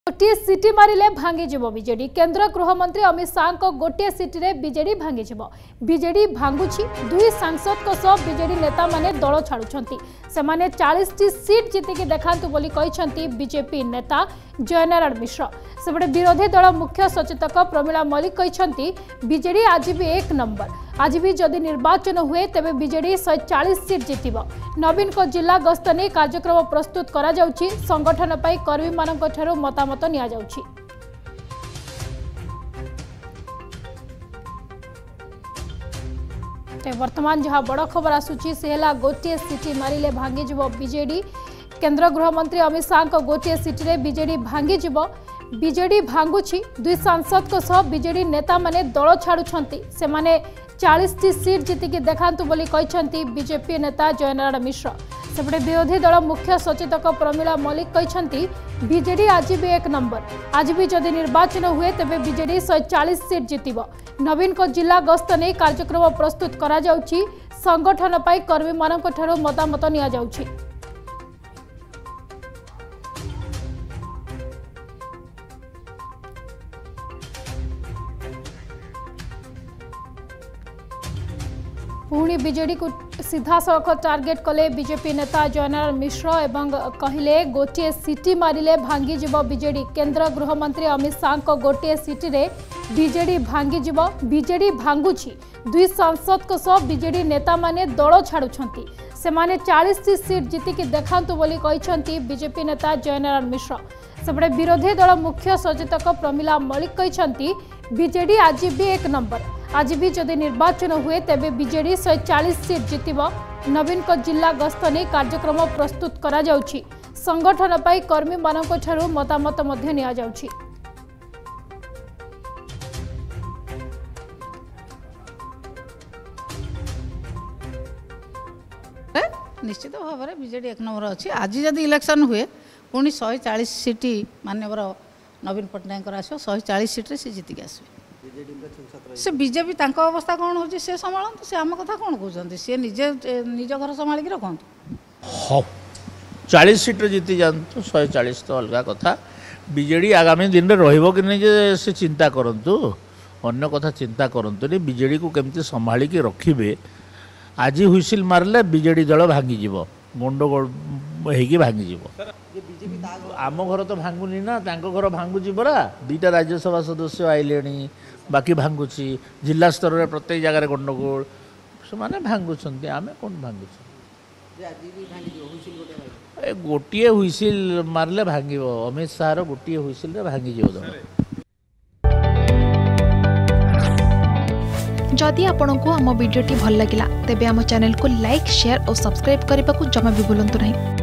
गोटे सीटी मारिले भांगीजीव बीजेडी केन्द्र गृहमंत्री अमित शाह को गोटे सीटी रे बीजेडी भांगीजीव बीजेडी भांगुछि दुई सांसद को सह बीजेडी नेता माने दल छाड़ुछंती सेमाने 40 टी सीट जीतिकी देखांतु बोली कहिसंती बीजेपी नेता जयनारायण मिश्र सेपटे विरोधी दल मुख्य सचेतक प्रमिला मलिक कहिसंती बीजेडी आज भी एक नंबर आज भी जदि निर्वाचन हुए तेबे बीजेडी 140 सीट जीतिबो नवीन को जिला गस्त ने कार्यक्रम प्रस्तुत करा जाउछि संगठन पाई कर्मी मानक ठरो मतामत निया जाउछि। वर्तमान जहाँ बड़ खबर आसुची से है गोटे सीटी मारिले भांगीजीव बीजेडी केन्द्र गृहमंत्री अमित शाह को गोटे सीटी रे बीजेडी भांगीजीव बीजेडी भांगुछि दुई सांसद को सह बीजेडी नेता माने दल छाड़ुछंती सेमाने 40 टी सीट जीतिकी देखांतु बोली कहिसंती बीजेपी नेता जयनारायण मिश्र सेपटे विरोधी दल मुख्य सचेतक प्रमिला मलिक कहिसंती बीजेडी आज भी एक नंबर आज भी जदि निर्वाचन हुए तेबे बीजेडी 140 सीट जीतिबो नवीन को जिला गस्त ने कार्यक्रम प्रस्तुत करा जाउछि संगठन पाई कर्मी मानक ठरो मतामत निया जाउछि। पुणी बीजेडी को सीधा सड़क टार्गेट कले बीजेपी नेता जयनारायण मिश्र एवं कहले गोटे सीटी मारिले भांगीजीव बीजेडी केन्द्र गृहमंत्री अमित शाह को गोटे सीटी रे बीजेडी भांगीजीव बीजेडी भांगुछि दुई सांसद को सह बीजेडी नेता माने दल छाड़ुछंती सेमाने 40 टी सीट जीतिकी देखांतु बोली कहिसंती बीजेपी नेता जयनारायण मिश्र सेपटे विरोधी दल मुख्य सचेतक प्रमिला मलिक कहिसंती बीजेडी आज भी एक नंबर आज भी जदि निर्वाचन हुए तेबे बीजेडी 140 सीट जीतिबो नवीन को जिला गस्त ने कार्यक्रम प्रस्तुत करा जाउछि संगठन पाई कर्मी मानक ठरो मतामत मध्य निया जाउछि। निश्चित भाव में बीजेडी एक नंबर अच्छी आज जदि इलेक्शन हुए पुणी 140 सीट मानवर नवीन पट्टनायक आसो 140 सीट्रे से जीतिक आसवे से बीजेपी तांको अवस्था कौन हो से संभालतु से आम कथा कौन कहते सी निजे निज घर संभाल रखु 40 सीट्रे जीति जातु 140 तो अलग कथा बीजेडी आगामी दिन में रहिबो कि नहीं से चिंता करंतु अन्य कथा चिंता करंतु बीजेडी को केमती संभालिक रखिबे आज हुइसिल मारले बीजेडी दल भांगीजीव गंडगोल होगी भांगीजीव आम घर तो भांगुनी ना तांको घर भांगुची परा दुईटा राज्यसभा सदस्य आइले बाकी भांगुची जिला स्तर में प्रत्येक जगह गंडगोल से माने भांगुछंती आमे कोन भांगुछ गोटे हुइसिल मारले भांगिबो अमित शाह रो गोटे हुइसिल रे भांगीजीव दल। जदि आपंक आम भिडी भल लगा तेब आम चैनल को लाइक शेयर और सब्सक्राइब करने को जमा भी भूलु नहीं।